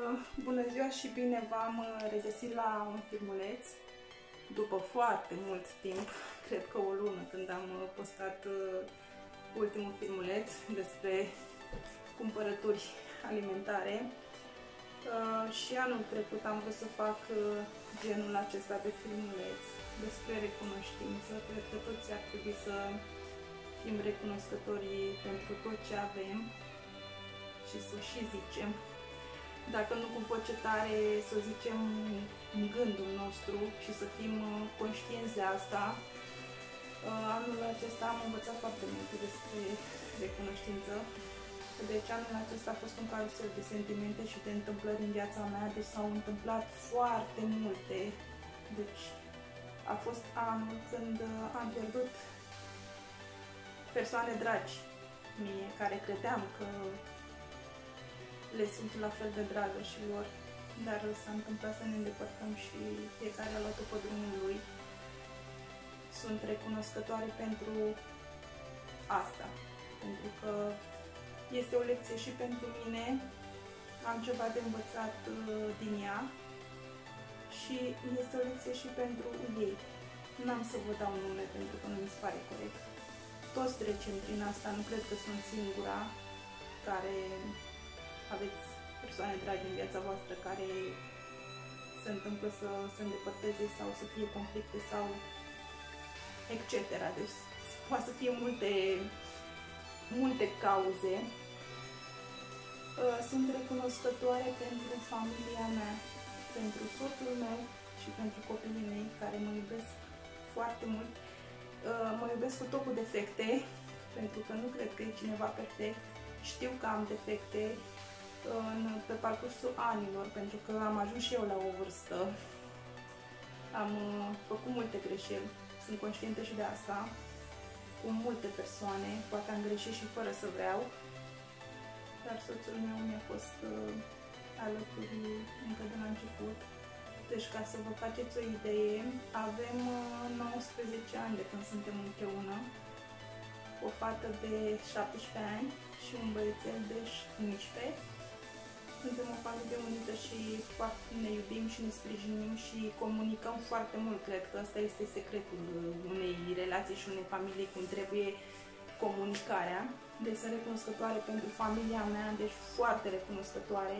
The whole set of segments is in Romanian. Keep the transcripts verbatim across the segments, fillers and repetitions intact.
Bună ziua și bine v-am regăsit la un filmuleț după foarte mult timp, cred că o lună, când am postat ultimul filmuleț despre cumpărături alimentare. Și anul trecut am vrut să fac genul acesta de filmuleț despre recunoștință. Cred că toți ar trebui să fim recunoscători pentru tot ce avem și să și zicem. Dacă nu cu voce tare, să zicem în gândul nostru și să fim conștienți de asta. Anul acesta am învățat foarte multe despre recunoștință. Deci anul acesta a fost un carusel de sentimente și de întâmplări în viața mea. Deci s-au întâmplat foarte multe. Deci a fost anul când am pierdut persoane dragi mie, care credeam că le sunt la fel de dragă și lor, dar s-a întâmplat să ne îndepărtăm și fiecare a luat-o pe drumul lui. Sunt recunoscătoare pentru asta, pentru că este o lecție și pentru mine, am ceva de învățat din ea și este o lecție și pentru ei. N-am să vă dau nume pentru că nu mi se pare corect. Toți trecem prin asta, nu cred că sunt singura care aveți persoane dragi în viața voastră care se întâmplă să se îndepărteze sau să fie conflicte sau et cetera. Deci poate să fie multe, multe cauze. Sunt recunoscătoare pentru familia mea, pentru soțul meu și pentru copiii mei care mă iubesc foarte mult. Mă iubesc cu tot cu defecte, pentru că nu cred că e cineva perfect. Știu că am defecte în, pe parcursul anilor, pentru că am ajuns și eu la o vârstă. Am făcut multe greșeli, sunt conștientă și de asta. Cu multe persoane, poate am greșit și fără să vreau, dar soțul meu mi-a fost uh, alături încă de la început. Deci, ca să vă faceți o idee, avem uh, nouăsprezece ani de când suntem împreună, o fată de șaptesprezece ani și un băiețel de unsprezece. Suntem o familie unită și ne iubim și ne sprijinim și comunicăm foarte mult. Cred că ăsta este secretul unei relații și unei familii, cum trebuie comunicarea. Deci sunt recunoscătoare pentru familia mea, deci foarte recunoscătoare.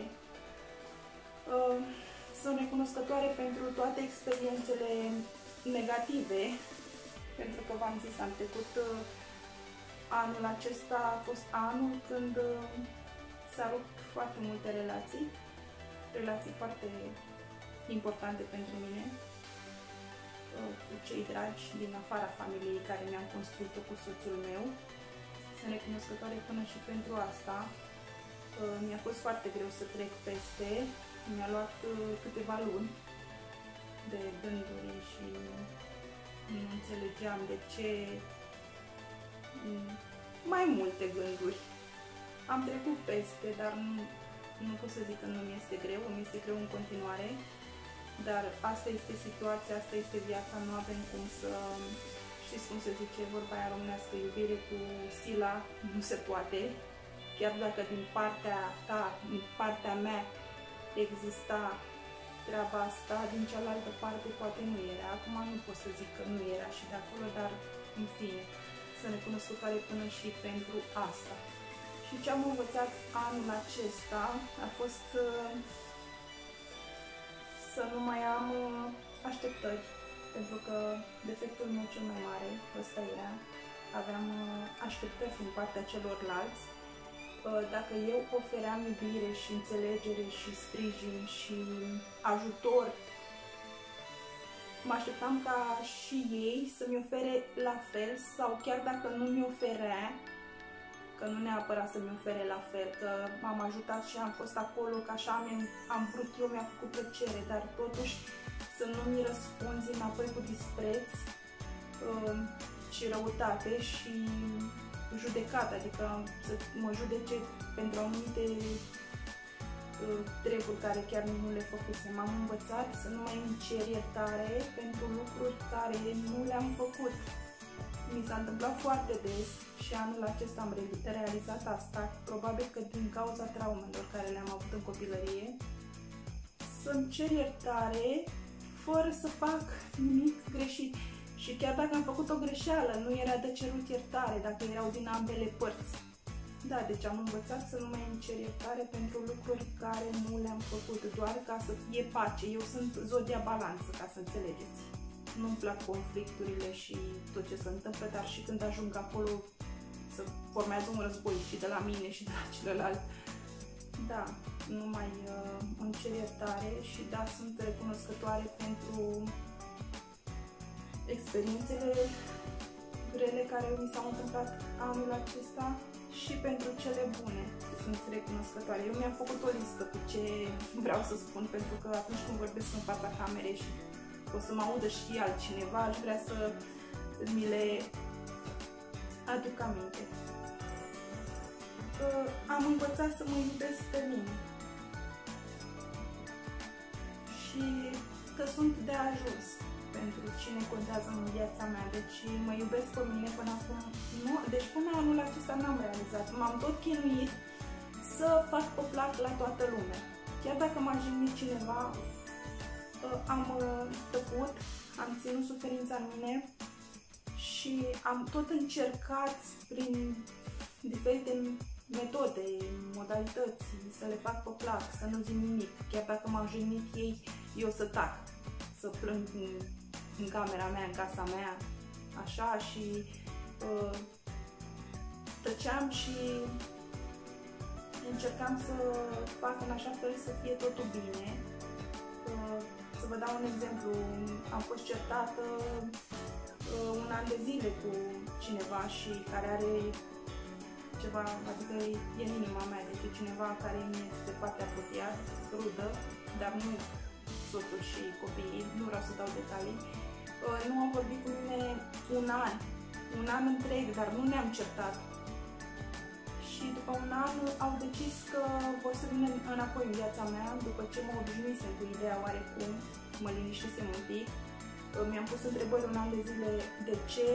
Sunt recunoscătoare pentru toate experiențele negative, pentru că v-am zis, am trecut anul acesta, a fost anul când s-a rupt foarte multe relații, relații foarte importante pentru mine, cu cei dragi din afara familiei care mi-am construit-o cu soțul meu. Sunt recunoscătoare până și pentru asta. Mi-a fost foarte greu să trec peste, mi-a luat câteva luni de gânduri și nu înțelegeam de ce, mai multe gânduri. Am trecut peste, dar nu, nu pot să zic că nu mi este greu, mi este greu în continuare, dar asta este situația, asta este viața, nu avem cum să, știți cum se zice vorba aia românească, iubire cu sila nu se poate, chiar dacă din partea ta, din partea mea exista treaba asta, din cealaltă parte poate nu era. Acum nu pot să zic că nu era și de acolo, dar în fine, sunt recunoscătoare până și pentru asta. Și ce am învățat anul acesta a fost uh, să nu mai am uh, așteptări, pentru că defectul meu cel mai mare, ăsta era, aveam uh, așteptări din partea celorlalți. Uh, dacă eu ofeream iubire și înțelegere și sprijin și ajutor, mă așteptam ca și ei să-mi ofere la fel, sau chiar dacă nu mi oferea, că nu neapărat să-mi ofere la fel, că m-am ajutat și am fost acolo, că așa am, am vrut eu, mi-a făcut plăcere, dar totuși să nu mi răspunzi înapoi cu dispreț uh, și răutate și judecată, adică să mă judece pentru anumite uh, treburi care chiar nu le făcusem. M-am învățat să nu mai îmi cer iertare pentru lucruri care nu le-am făcut. Mi s-a întâmplat foarte des și anul acesta am realizat asta, probabil că din cauza traumelor care le-am avut în copilărie. să-mi cer iertare fără să fac nimic greșit. Și chiar dacă am făcut o greșeală, nu era de cerut iertare, dacă erau din ambele părți. Da, deci am învățat să nu mai îmi cer iertare pentru lucruri care nu le-am făcut, doar ca să fie pace. Eu sunt zodia balanță, ca să înțelegeți. Nu-mi plac conflicturile și tot ce se întâmplă, dar și când ajung acolo să formează un război și de la mine și de la celălalt. Da, nu mai uh, îmi cer iertare și da, sunt recunoscătoare pentru experiențele grele care mi s-au întâmplat anul acesta și pentru cele bune. Sunt recunoscătoare. Eu mi-am făcut o listă cu ce vreau să spun, pentru că atunci când vorbesc în fața camerei și o să mă audă și altcineva, aș vrea să mi le aduc aminte. Am învățat să mă iubesc pe mine și că sunt de ajuns pentru cine contează în viața mea. Deci mă iubesc pe mine până acum. Nu, deci până anul acesta n-am realizat. M-am tot chinuit să fac pe plac la toată lumea. Chiar dacă m-a jignit cineva, am tăcut, am ținut suferința în mine și am tot încercat prin diferite metode, modalități, să le fac pe plac, să nu zic nimic. Chiar dacă m-au jignit ei, eu să tac, să plâng în, în camera mea, în casa mea, așa, și uh, tăceam și încercam să fac în așa fel să fie totul bine. Uh, să vă dau un exemplu, am fost certată uh, un an de zile cu cineva și care are ceva, adică e în inima mea, deci e cineva care mi este foarte apropiat, rudă, dar nu soțul și copiii, nu vreau să dau detalii. Nu am vorbit cu mine un an, un an întreg, dar nu ne-am certat. Și după un an au decis că vor să vină înapoi în viața mea, după ce mă obișnuisem cu ideea oarecum, mă liniștisem un pic. Mi-am pus întrebări un an de zile de ce.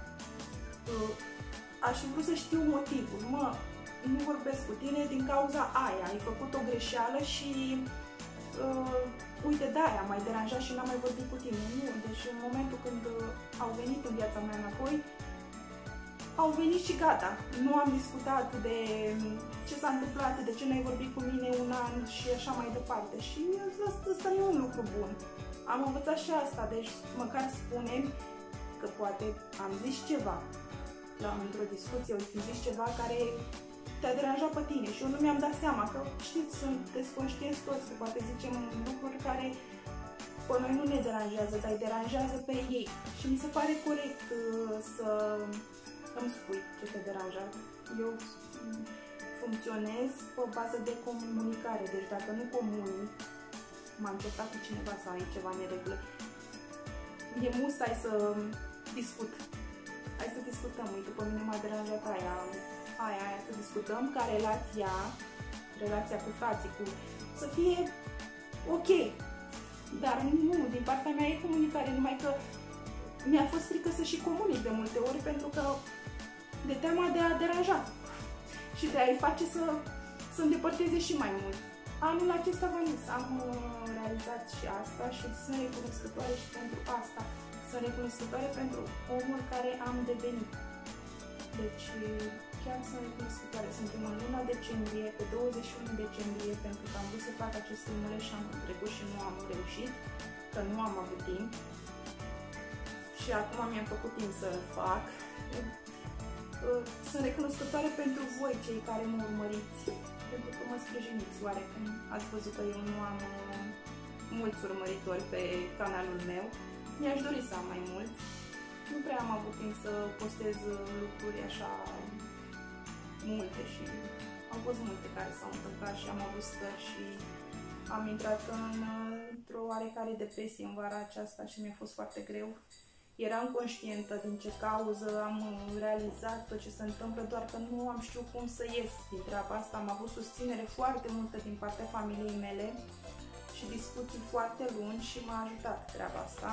Aș fi vrut să știu motivul. Mă, nu vorbesc cu tine din cauza aia, ai făcut o greșeală și uh, uite, de-aia m-ai deranjat și n-am mai vorbit cu tine. Nu, deci în momentul când uh, au venit în viața mea înapoi, au venit și gata. Nu am discutat de ce s-a întâmplat, de ce n-ai vorbit cu mine un an și așa mai departe. Și ăsta e un lucru bun. Am învățat și asta, deci măcar spune-mi că poate am zis ceva la într-o discuție, ori fi zis ceva care te-a deranjat pe tine și eu nu mi-am dat seama, că știți, sunteți conștienți toți, că poate zicem lucruri care pe noi nu ne deranjează, dar îi deranjează pe ei. Și mi se pare corect uh, să îmi spui ce te deranjează. Eu funcționez pe bază de comunicare, deci dacă nu comunic, m-am certat cu cineva sau ai ceva neregulă, e musai să discut. Hai să discutăm, uite, pe mine m-a deranjat aia, aia, aia, să discutăm ca relația, relația cu frații, cu, să fie ok. Dar nu, din partea mea e comunicare, numai că mi-a fost frică să și comunic de multe ori, pentru că de teama de a deranja și de a-i face să se îndepărteze și mai mult. Anul acesta v-am zis, am realizat și asta și sunt recunoscătoare și pentru asta. Sunt recunoscătoare pentru omul care am devenit. Deci chiar sunt recunoscătoare. Suntem în luna decembrie, pe douăzeci și unu decembrie, pentru că am vrut să fac acest filmuleț și am trecut și nu am reușit, că nu am avut timp. Și acum mi-am făcut timp să-l fac. Sunt recunoscătoare pentru voi, cei care mă urmăriți, pentru că mă sprijiniți oarecum. Ați văzut că eu nu am mulți urmăritori pe canalul meu. Mi-aș dori să am mai mulți. Nu prea am avut timp să postez lucruri așa multe și au fost multe care s-au întâmplat și am avut stări și am intrat într-o oarecare depresie în vara aceasta și mi-a fost foarte greu. Eram conștientă din ce cauză, am realizat tot ce se întâmplă, doar că nu am știut cum să ies din treaba asta. Am avut susținere foarte multă din partea familiei mele și discuții foarte lungi și m-a ajutat treaba asta.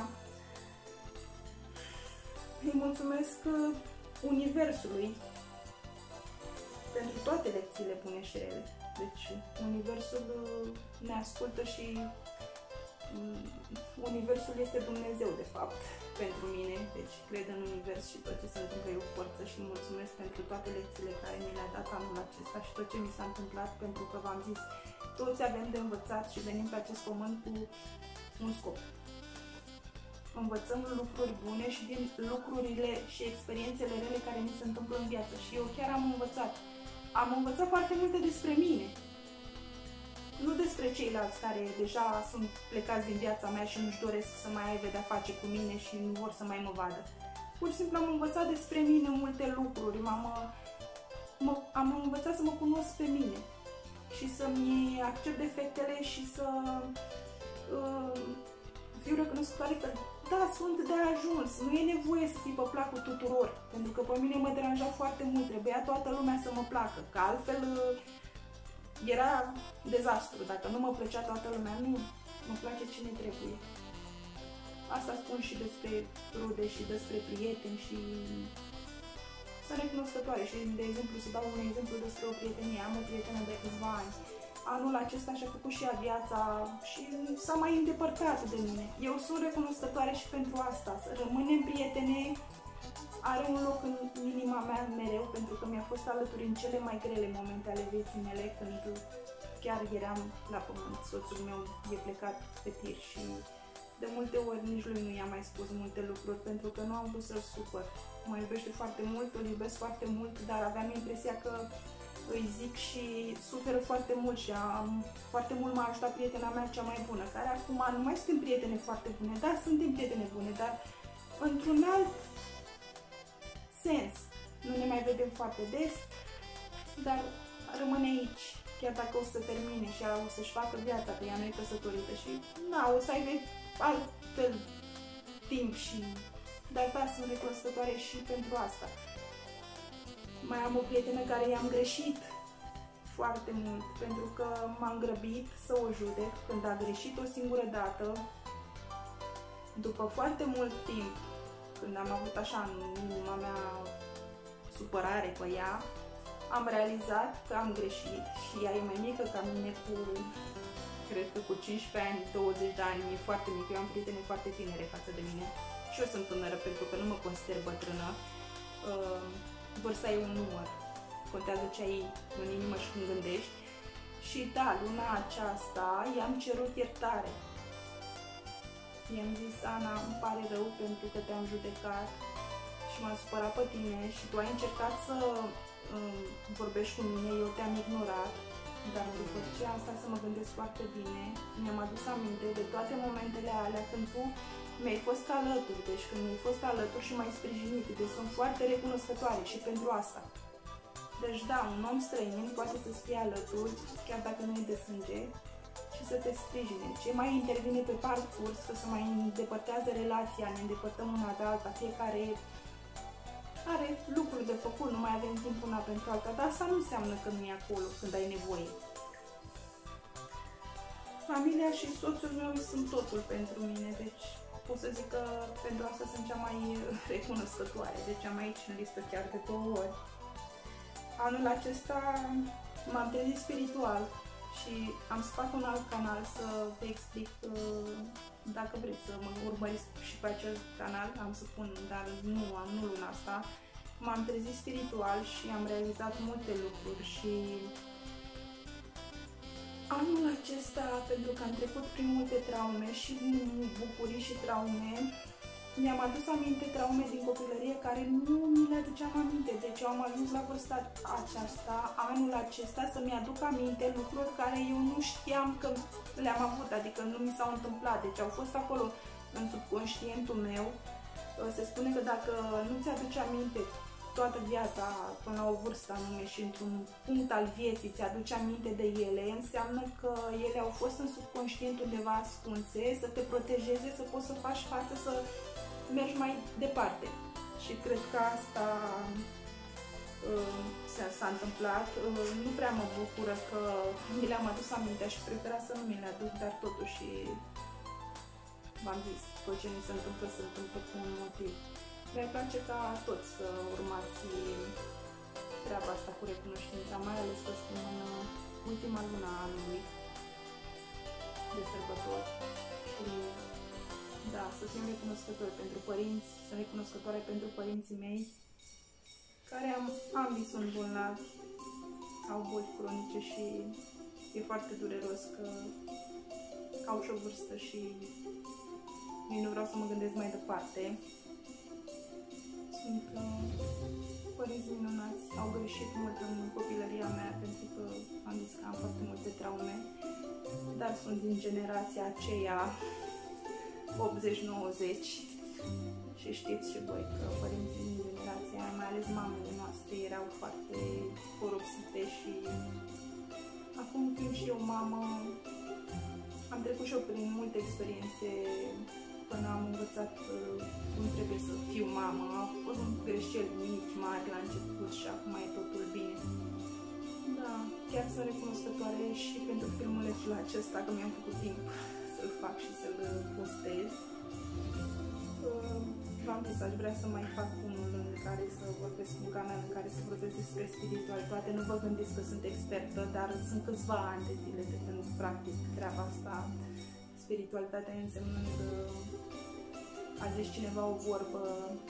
Îi mulțumesc Universului pentru toate lecțiile bune și rele. Deci Universul ne ascultă și Universul este Dumnezeu, de fapt, pentru mine, deci cred în univers și tot ce se întâmplă eu forță și mulțumesc pentru toate lecțiile care mi le-a dat anul acesta și tot ce mi s-a întâmplat, pentru că v-am zis, toți avem de învățat și venim pe acest pământ cu un scop. Învățăm lucruri bune și din lucrurile și experiențele rele care mi se întâmplă în viață și eu chiar am învățat. Am învățat foarte multe despre mine. Nu despre ceilalți care deja sunt plecați din viața mea și nu-și doresc să mai aibă de-a face cu mine și nu vor să mai mă vadă. Pur și simplu am învățat despre mine multe lucruri, m-am, mă, am învățat să mă cunosc pe mine și să-mi accept defectele și să uh, fiu recunoscătoare că da, sunt de ajuns, nu e nevoie să fii pe placul tuturor, pentru că pe mine mă deranja foarte mult, trebuia toată lumea să mă placă, că altfel uh, era dezastru, dacă nu mă plăcea toată lumea, nu, mă place cine trebuie. Asta spun și despre rude și despre prieteni și sunt recunoscătoare și, de exemplu, să dau un exemplu despre o prietenie, am o prietenă de câțiva ani. Anul acesta și-a făcut și ea viața și s-a mai îndepărtat de mine. Eu sunt recunoscătoare și pentru asta, să rămânem prietene, are un loc în inima mea mereu, pentru că mi-a fost alături în cele mai grele momente ale vieții mele, când chiar eram la pământ, soțul meu e plecat pe tir și de multe ori nici lui nu i-am mai spus multe lucruri, pentru că nu am vrut să-l supăr. Mă iubește foarte mult, îl iubesc foarte mult, dar aveam impresia că îi zic și suferă foarte mult și am, foarte mult m-a ajutat prietena mea cea mai bună, care acum nu mai suntem prietene foarte bune, da, suntem prietene bune, dar într-un alt sens. Nu ne mai vedem foarte des, dar rămâne aici, chiar dacă o să termine și ea o să-și facă viața, că ea nu e căsătorită și na, o să aibă altfel timp și... Dar da, sunt recunoscătoare și pentru asta. Mai am o prietenă care i-am greșit foarte mult, pentru că m-am grăbit să o judec când a greșit o singură dată, după foarte mult timp, când am avut așa în inima mea supărare pe ea, am realizat că am greșit și ea e mai mică ca mine cu, cred că cu cincisprezece ani, douăzeci de ani, e foarte mică, eu am prietene foarte tinere față de mine și eu sunt tânără pentru că nu mă consider bătrână. Uh, vârsta e un număr, contează ce ai în inimă și când gândești. Și da, luna aceasta i-am cerut iertare. I-am zis, Ana, îmi pare rău pentru că te-am judecat și m-am supărat pe tine și tu ai încercat să um, vorbești cu mine, eu te-am ignorat, dar după ce am stat să mă gândesc foarte bine, mi-am adus aminte de toate momentele alea când tu mi-ai fost alături, deci când mi-ai fost alături și m-ai sprijinit, deci sunt foarte recunoscătoare și pentru asta. Deci da, un om străin poate să-ți fie alături, chiar dacă nu e de sânge, și să te sprijine. Ce mai intervine pe parcurs, că se mai îndepărtează relația, ne îndepărtăm una de alta, fiecare are lucruri de făcut, nu mai avem timp una pentru alta, dar asta nu înseamnă că nu e acolo când ai nevoie. Familia și soțul meu sunt totul pentru mine, deci pot să zic că pentru asta sunt cea mai recunoscătoare, deci am aici în listă chiar de două ori. Anul acesta m-am trezit spiritual și am să fac un alt canal să vă explic, dacă vreți să mă urmăriți și pe acel canal, am să pun, dar nu am, nu luna asta. M-am trezit spiritual și am realizat multe lucruri și anul acesta, pentru că am trecut prin multe traume și bucurii și traume, mi-am adus aminte traume din copilărie care nu mi le aduceam aminte. Deci eu am ajuns la vârsta aceasta, anul acesta, să-mi aduc aminte lucruri care eu nu știam că le-am avut, adică nu mi s-au întâmplat. Deci au fost acolo în subconștientul meu. Se spune că dacă nu ți-aduce aminte toată viața până la o vârstă anume și într-un punct al vieții ți-aduce aminte de ele, înseamnă că ele au fost în subconștient undeva ascunse, să te protejeze, să poți să faci față, să mergi mai departe. Și cred că asta uh, s-a întâmplat. Uh, nu prea mă bucură că mi le-am adus aminte și prefera să nu mi le aduc, dar totuși v-am zis, tot ce mi se întâmplă se întâmplă cu un motiv. Mi-ar place ca toți să urmați treaba asta cu recunoștința, mai ales că suntem în ultima lună a anului. de sărbători. Și da, să fim recunoscători pentru părinți, sunt recunoscătoare pentru părinții mei, care am, ambii sunt bolnavi, au boli cronice și e foarte dureros că au și o vârstă și eu nu vreau să mă gândesc mai departe. Sunt uh, părinți minunați, au greșit mult în copilăria mea pentru că am zis că am foarte multe traume, dar sunt din generația aceea optzeci nouăzeci și știți și voi că părinții din generația aia, mai ales mamele noastre, erau foarte corupsite și acum fiind și eu mamă, am trecut și eu prin multe experiențe până am învățat uh, cum trebuie să fiu mamă. Au fost greșeli mici, mari la început și acum e totul bine. Da, chiar sunt recunoscătoare și pentru filmulețul acesta, că mi-am făcut timp să-l fac și să-l postez. Uh, V-am zis, aș vrea să mai fac unul în care să vorbesc cu un canal în care să vorbesc despre spiritualitate. Nu vă gândiți că sunt expertă, dar sunt câțiva ani de zile de când practic treaba asta. Spiritualitatea însemnând, a zis cineva o vorbă,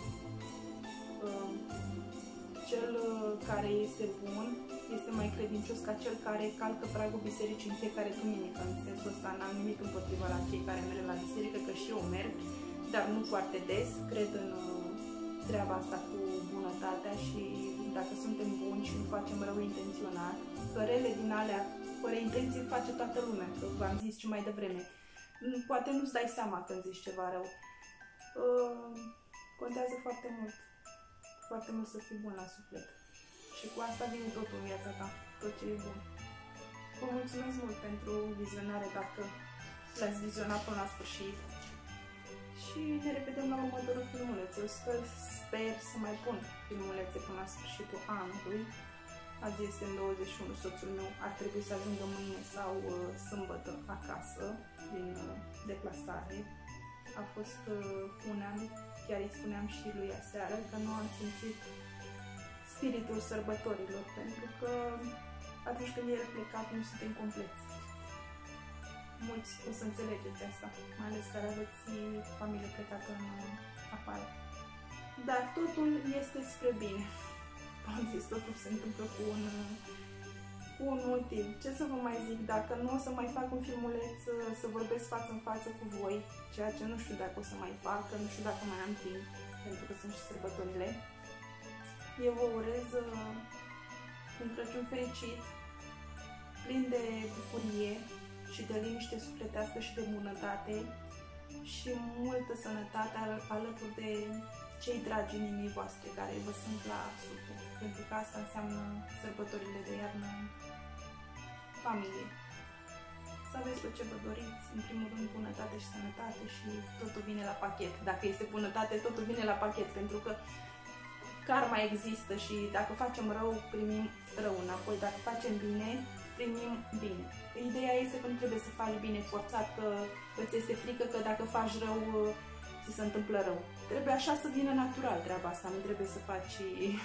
cel care este bun este mai credincios ca cel care calcă pragul bisericii în fiecare duminică. În sensul ăsta n-am nimic împotriva la cei care merg la biserică, că și eu merg, dar nu foarte des. Cred în treaba asta cu bunătatea și dacă suntem buni și nu facem rău intenționat, că rele din alea, fără intenții, face toată lumea, că v-am zis și mai devreme. Poate nu-ți dai seama când zici ceva rău. Uh, contează foarte mult. Foarte mult să fii bun la suflet. Și cu asta vine totul în viața ta. Tot ce e bun. Vă mulțumesc mult pentru vizionare, dacă l-ați vizionat până la sfârșit. Și ne revedem la următorul filmuleț. Eu sper, sper să mai pun filmulețe până la sfârșitul anului. Azi este în douăzeci și unu, soțul meu ar trebui să ajungă mâine sau uh, sâmbătă acasă, din uh, deplasare. A fost uh, un an, chiar îi spuneam și lui aseară, că nu am simțit spiritul sărbătorilor, pentru că atunci când el plecat nu suntem compleți. Mulți o să înțelegeți asta, mai ales care aveți familie plecată în uh, afară. Dar totul este spre bine. Am zis, totul se întâmplă cu un, cu un motiv. Ce să vă mai zic, dacă nu o să mai fac un filmuleț să vorbesc față în față cu voi, ceea ce nu știu dacă o să mai fac, că nu știu dacă mai am timp, pentru că sunt și sărbătorile, eu vă urez un Crăciun fericit, plin de bucurie și de liniște sufletească și de bunătate și multă sănătate alături de cei dragi inimii voastre care vă sunt la suflet, pentru că asta înseamnă sărbătorile de iarnă, familie. Să aveți tot ce vă doriți, în primul rând bunătate și sănătate și totul vine la pachet. Dacă este bunătate, totul vine la pachet, pentru că karma există și dacă facem rău, primim rău înapoi, dacă facem bine, primim bine. Ideea este că nu trebuie să faci bine forțat, că îți este frică că dacă faci rău, ți se întâmplă rău. Trebuie așa să vină natural treaba asta, nu trebuie să faci...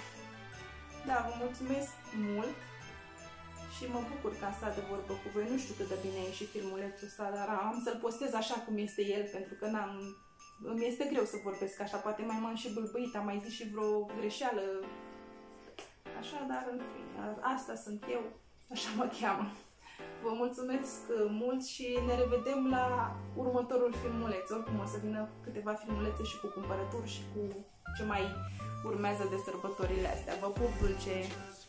Da, vă mulțumesc mult și mă bucur că am stat de vorbă cu voi. Nu știu cât de bine e și filmulețul ăsta, dar am să-l postez așa cum este el, pentru că n-am... Îmi este greu să vorbesc așa, poate mai m-am și bâlbâit, am mai zis și vreo greșeală. Așa, dar în fine, asta sunt eu, așa mă cheamă. Vă mulțumesc mult și ne revedem la următorul filmuleț. Oricum o să vină câteva filmulețe și cu cumpărături și cu ce mai urmează de sărbătorile astea. Vă pup dulce!